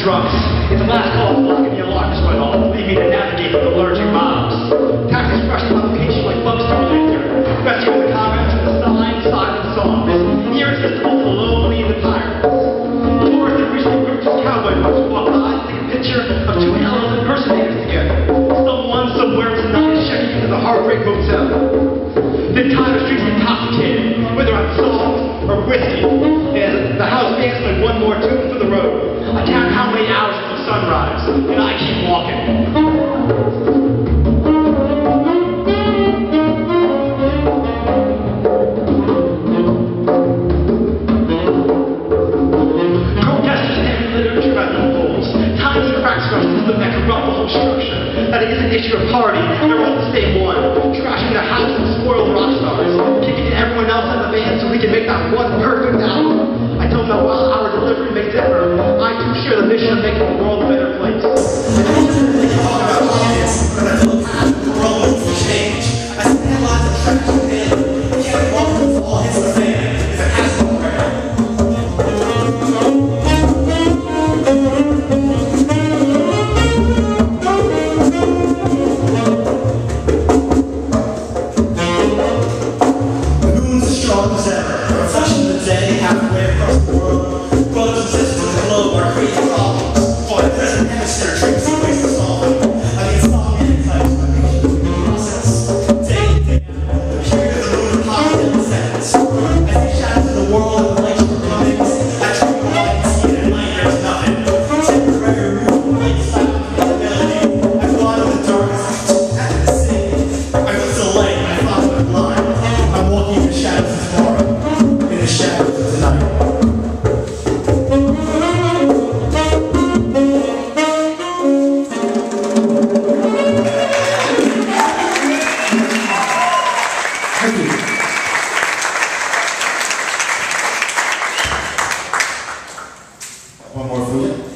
drunks. It's the last call blocking the alarms went off, leaving me to navigate the lurching mobs. Taxis rushing on the page like bookstore lantern, rescuing the comments from the silent songs, irresistible to the lonely and the pirates. Tourists that recently grouped as cowboy boots walk by, take a picture of two Ellis impersonators together. Someone somewhere tonight is checking into the Heartbreak Motel. The entire street's intoxicated, whether on songs or whiskey, and the house bands play one more tune for the road. I count how many hours until sunrise, and I keep walking. That it isn't an issue of party, they're all the same one. Trashing the house and spoiled rock stars, kicking everyone else in the band so we can make that one perfect album. I don't know how our delivery may differ. I too share the mission of making the world a better place. I don't think you talk about this, but I feel past the world will change. I stand by the trash can. You can't walk through the fall, hits the fan if it has no ground. One more for you.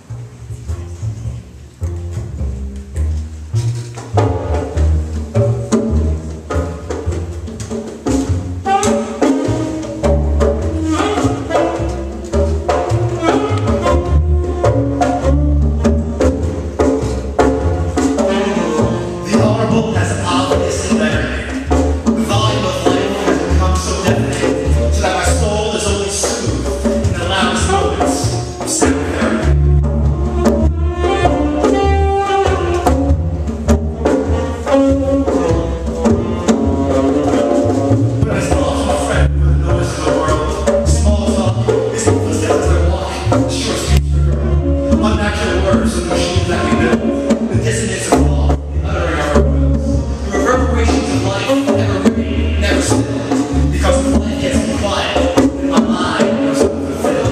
The Honorable has an obvious letter. The volume of life has become so deafening, so that my soul is only soothed in the loudest moments of sound therapy. But I still have a friend with the noise of the world. Small talk is the footsteps as I walk, the short future girl. Unnatural words and machines that we build. The dissonance of law in uttering our words. The reverberations of life never remain, never still. Because the light gets quiet, and my mind goes unfulfilled.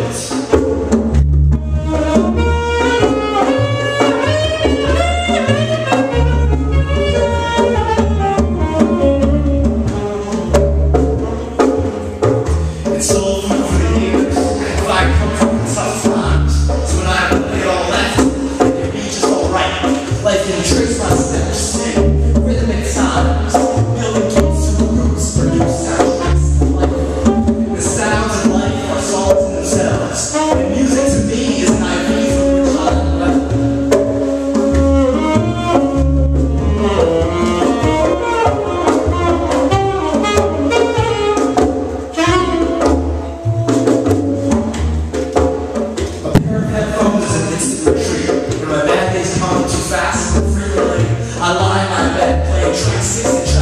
It's soul food for the ears, and fire comes from the tough times. So when I have it all left, it reaches all right. Life can trace my steps, rhythmic times, building gates to the roots, produce sounds of life. The sounds of life are songs in themselves, and music to me is an IV from which I am left. A pair of headphones is an instant retreat. When my bad days come too fast and frequently, I lie in my bed playing track 6 and track